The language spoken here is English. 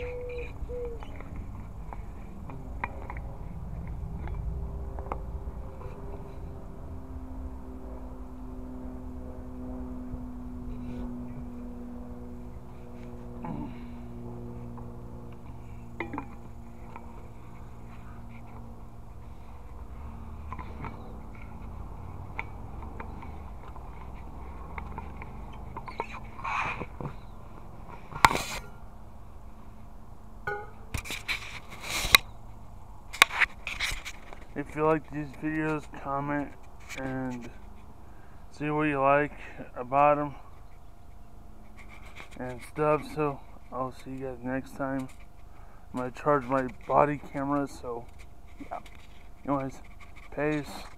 If you like these videos, comment and see what you like about them and stuff. So I'll see you guys next time. I'm gonna charge my body camera, so yeah. Anyways, peace.